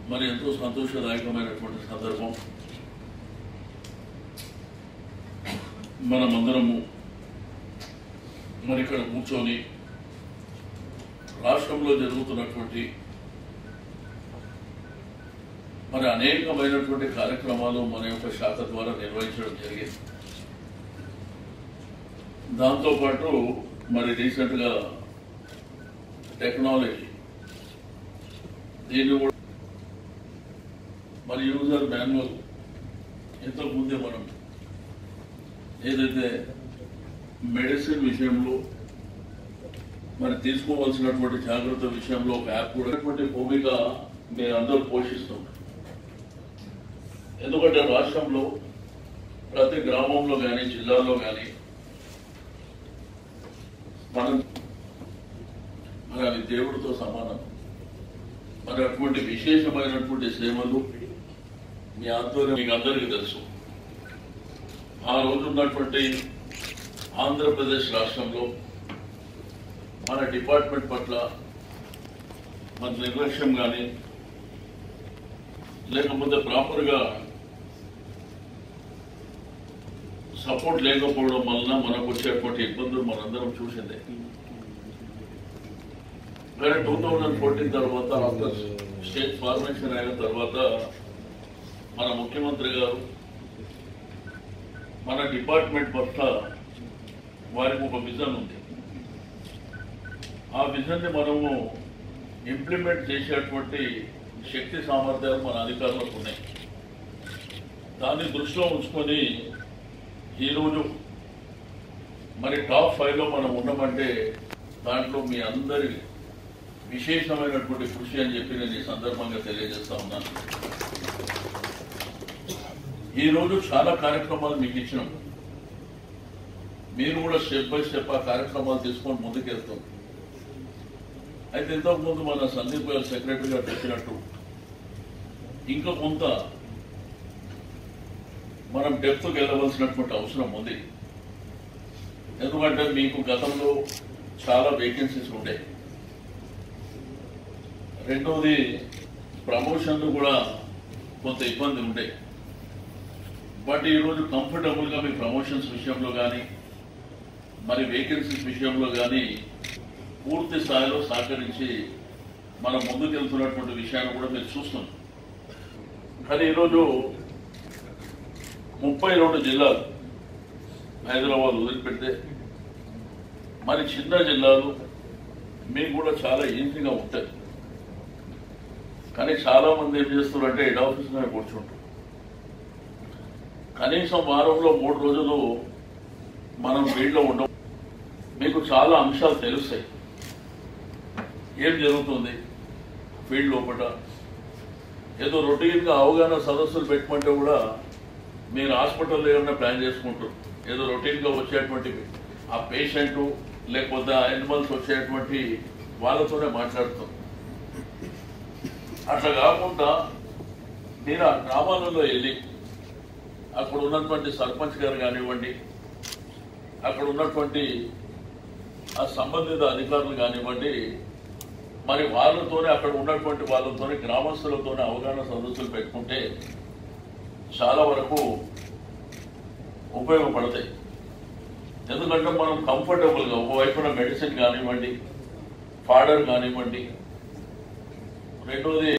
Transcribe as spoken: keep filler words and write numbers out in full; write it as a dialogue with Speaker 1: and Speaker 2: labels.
Speaker 1: మరి ఎంతో సంతోషదాయకమైనటువంటి సందర్భం. మనమందరము మరి ఇక్కడ కూర్చొని రాష్ట్రంలో జరుగుతున్నటువంటి మరి అనేకమైనటువంటి కార్యక్రమాలు మన యొక్క శాఖ ద్వారా నిర్వహించడం జరిగింది. దాంతోపాటు మరి రీసెంట్గా టెక్నాలజీ దీన్ని కూడా మరి యూజర్ మాన్యువల్ ఇంతకుముందే మనం ఏదైతే మెడిసిన్ విషయంలో మరి తీసుకోవాల్సినటువంటి జాగ్రత్త విషయంలో ఒక యాప్ కూడా భూమిక మీరు అందరూ పోషిస్తున్నారు. ఎందుకంటే రాష్ట్రంలో ప్రతి గ్రామంలో కానీ జిల్లాలో కానీ మనం మరి అవి దేవుడితో సమానం. మరి అటువంటి విశేషమైనటువంటి సేవలు మీ ఆధ్వర్యం మీకు అందరికీ తెలుసు. ఆ రోజు ఉన్నటువంటి ఆంధ్రప్రదేశ్ రాష్ట్రంలో మన డిపార్ట్మెంట్ పట్ల మన నిర్లక్ష్యం కానీ లేకపోతే ప్రాపర్గా సపోర్ట్ లేకపోవడం వలన మనకు వచ్చేటువంటి ఇబ్బందులు మనందరం చూసిందే. కానీ టూ థౌజండ్ ఫోర్టీన్ తర్వాత ఆఫ్టర్ స్టేట్ ఫార్మేషన్ అయిన తర్వాత మన ముఖ్యమంత్రి గారు మన డిపార్ట్మెంట్ పట్ల వారికి ఒక విజన్ ఉంది. ఆ విజన్ ని మనము ఇంప్లిమెంట్ చేసేటువంటి శక్తి సామర్థ్యాలు మన అధికారులకు ఉన్నాయి. దాన్ని దృష్టిలో ఉంచుకొని ఈరోజు మరి టాప్ ఫైవ్ లో మనం ఉన్నామంటే దాంట్లో మీ అందరి విశేషమైనటువంటి కృషి అని చెప్పి నేను ఈ సందర్భంగా తెలియజేస్తా ఉన్నాను. ఈరోజు చాలా కార్యక్రమాలు మీకు ఇచ్చినాం. మీరు కూడా స్టెప్ బై స్టెప్ ఆ కార్యక్రమాలు తీసుకొని ముందుకెళ్తాం. అయితే ఇంతకుముందు మన సందీప్ గారు సెక్రటరీ గారు చెప్పినట్టు ఇంకా కొంత మనం డెప్త్కి వెళ్ళవలసినటువంటి అవసరం ఉంది. ఎందుకంటే మీకు గతంలో చాలా వేకెన్సీస్ ఉంటాయి. రెండవది ప్రమోషన్లు కూడా కొంత ఇబ్బంది ఉంటాయి. బట్ ఈరోజు కంఫర్టబుల్గా మీ ప్రమోషన్స్ విషయంలో కానీ మరి వేకెన్సీస్ విషయంలో కానీ పూర్తి స్థాయిలో సహకరించి మనం ముందుకెళ్తున్నటువంటి విషయాన్ని కూడా మీరు చూస్తున్నాం. కానీ ఈరోజు ముప్పై రెండు జిల్లాలు హైదరాబాద్ వదిలిపెడితే మరి చిన్న జిల్లాలు మీకు కూడా చాలా ఈజీగా ఉంటాయి. కానీ చాలా మంది ఏం చేస్తున్నారంటే హెడ్ ఆఫీస్లోనే కూర్చుంటారు. కనీసం వారంలో మూడు రోజులు మనం ఫీల్డ్లో ఉండవు. మీకు చాలా అంశాలు తెలుస్తాయి. ఏం జరుగుతుంది ఫీల్డ్ లోపల. ఏదో రొటీన్గా అవగాహన సదస్సులు పెట్టమంటే కూడా మీరు హాస్పిటల్లో ఏమైనా ప్లాన్ చేసుకుంటారు. ఏదో రొటీన్గా వచ్చేటువంటి ఆ పేషెంట్ లేకపోతే ఆ యానిమల్స్ వచ్చేటువంటి వాళ్ళతోనే మాట్లాడుతాం. అట్లా కాకుండా మీరు ఆ గ్రామాలలో వెళ్ళి అక్కడ ఉన్నటువంటి సర్పంచ్ గారు కానివ్వండి, అక్కడ ఉన్నటువంటి ఆ సంబంధిత అధికారులు కానివ్వండి, మరి వాళ్ళతోనే అక్కడ ఉన్నటువంటి వాళ్ళతోనే గ్రామస్తులతోనే అవగాహన సదస్సులు పెట్టుకుంటే చాలా వరకు ఉపయోగపడతాయి. ఎందుకంటే మనం కంఫర్టబుల్గా ఒకవైపున మెడిసిన్ కానివ్వండి, ఫాడర్ కానివ్వండి, రెండోది